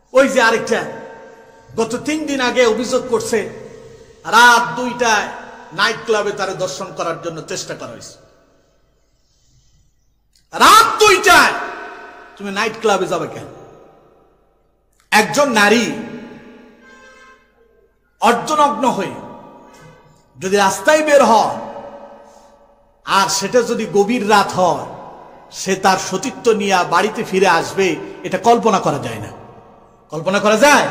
ওই যে আরেকটা গত 3 দিন আগে অভিযোগ করছে রাত 2টায় নাইট ক্লাবে তারে দর্শন করার জন্য চেষ্টা করা হয়েছে। রাত 2টায় তুমি নাইট ক্লাবে যাবে কেন? একজন নারী অর্ধনগ্ন হয়ে যদি রাস্তায় বের হয় আর সেটা যদি গভীর রাত হয়, সে তার সতীত্ব নিয়ে বাড়িতে ফিরে আসবে, এটা কল্পনা করা যায় না। কল্পনা করা যায়?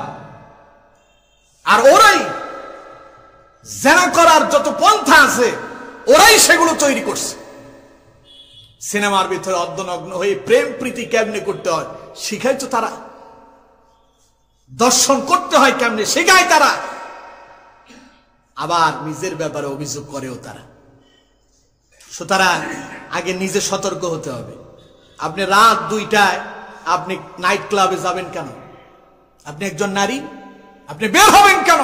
আর ওরাই জেনা করার যত পন্থা আছে ওরাই সেগুলো তৈরি করছে। সিনেমার ভিতরে অর্ধনগ্ন হয়ে প্রেম প্রীতি কেমনে করতে হয় শিখায় তো তারা, দর্শন করতে হয় কেমনে শেখায় তারা, আবার নিজের ব্যাপারে অভিযোগ করেও তারা। সুতরাং আগে নিজে সতর্ক হতে হবে। আপনি রাত 2টায় আপনি নাইট ক্লাবে যাবেন কেন? আপনি একজন নারী, আপনি বের হবেন কেন?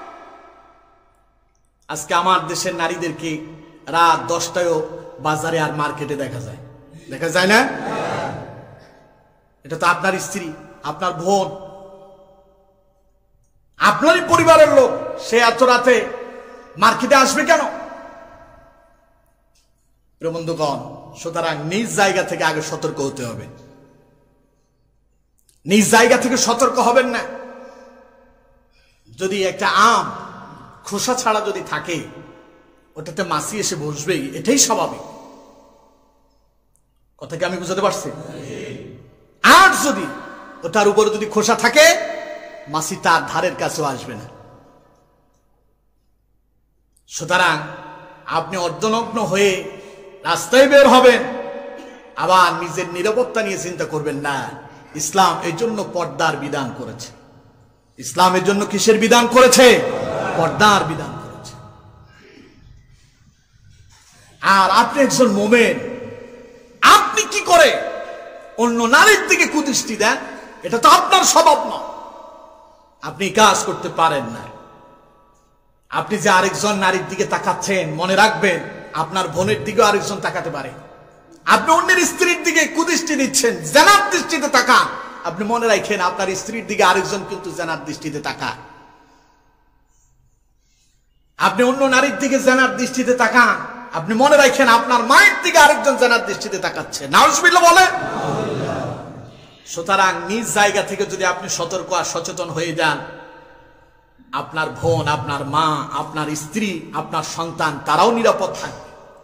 আজকে আমার দেশের নারীদেরকে রাত 10টায়ও বাজারে আর মার্কেটে দেখা যায়, দেখা যায় না? এটা তো আপনার স্ত্রী, আপনার বোন, আপনারই পরিবারের লোক, সে এত রাতে মার্কেটে আসবে কেন? প্রিয় বন্ধুগণ, সুতরাং নিজ জায়গা থেকে আগে সতর্ক হতে হবে। নিজ জায়গা থেকে সতর্ক হবেন না। যদি একটা আম খোসা ছাড়া যদি থাকে, ওটাতে মাছি এসে বসবেই, এটাই স্বাভাবিক। কথা কি আমি বুঝাতে পারছি? আর যদি ওটার উপরে যদি খোসা থাকে, মাছি তার ধারের কাছেও আসবে না। সুতরাং আপনি অর্ধনগ্ন হয়ে রাস্তায় বের হবেন, আবার নিজের নিরাপত্তা নিয়ে চিন্তা করবেন না। ইসলাম এর জন্য পর্দার বিধান করেছে। ইসলাম এর জন্য কিসের বিধান করেছে? পর্দার বিধান করেছে। আর আপনি একজন মোমেন, আপনি কি করে অন্য নারীর দিকে কুদৃষ্টি দেন? এটা তো আপনার স্বভাব না, আপনি কাজ করতে পারেন না। আপনি যে আরেকজন নারীর দিকে তাকাচ্ছেন, মনে রাখবেন আপনার বোনের দিকেও আরেকজন তাকাতে পারে। আপনি অন্যের স্ত্রীর দিকে কুদৃষ্টি দিচ্ছেন, জানার দৃষ্টিতে তাকান। আপনি মনে রাখেন আপনার স্ত্রীর দিকে আরেকজন কিন্তু জানার দৃষ্টিতে তাকান। আপনি অন্য নারীর দিকে জানার দৃষ্টিতে তাকান, আপনি মনে রাখেন আপনার মায়ের দিকে আরেকজন জানার দৃষ্টিতে তাকাচ্ছে। নাউজুবিল্লাহ বলে। সুতরাং নিজ জায়গা থেকে যদি আপনি সতর্ক আর সচেতন হয়ে যান, আপনার বোন, আপনার মা, আপনার স্ত্রী, আপনার সন্তান, তারাও নিরাপদ থাকবে।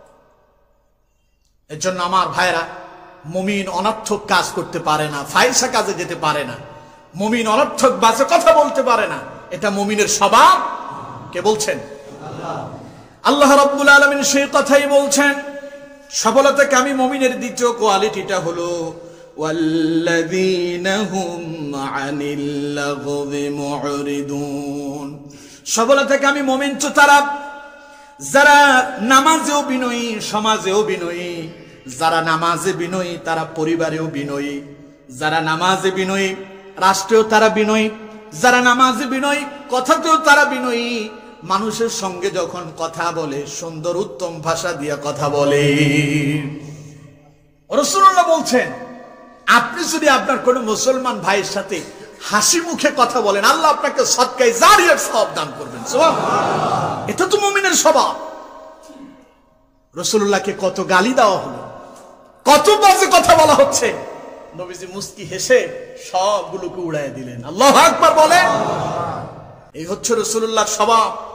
এর জন্য আমার ভাইরা, মুমিন অনর্থক কাজ করতে পারে না, ফাহিশা কাজে যেতে পারে না, মুমিন অনর্থক বাজে কথা বলতে পারে না। এটা মুমিনের স্বভাব। কে বলছেন? আল্লাহ রাব্বুল আলামিন সেই কথাই বলছেন। সফলতাকামী মুমিনের দ্বিতীয় কোয়ালিটিটা হলো ওয়াল্লাযীনা হুম আনিল লাগবি মুরিদুন। সফলতাকামী মুমিন তো তারা যারা নামাজেও বিনয়ী, সমাজেও বিনয়ী। যারা নামাজে বিনয়ী তারা পরিবারেও বিনয়ী। যারা নামাজে বিনয়ী রাষ্ট্রেও তারা বিনয়ী। যারা নামাজে বিনয়ী কথাতেও তারা বিনয়ী। মানুষের সঙ্গে যখন কথা বলে সুন্দর উত্তম ভাষা দিয়ে কথা বলে। রাসূলুল্লাহ বলছেন, আপনি যদি আপনার কোন মুসলমান ভাইয়ের সাথে হাসি মুখে কথা বলেন, আল্লাহ আপনাকে সদকায়ে জারিয়ার সওয়াব দান করবেন। সুবহানাল্লাহ। এটা তো মুমিনের স্বভাব। রাসূলুল্লাহকে কত গালি দেওয়া হলো, কত বাজে কথা বলা হচ্ছে, নবীজি মুস্কি হেসে সবগুলোকে উড়ায় দিলেন। আল্লাহু আকবার বলেন। এই হচ্ছে রাসূলুল্লাহর স্বভাব।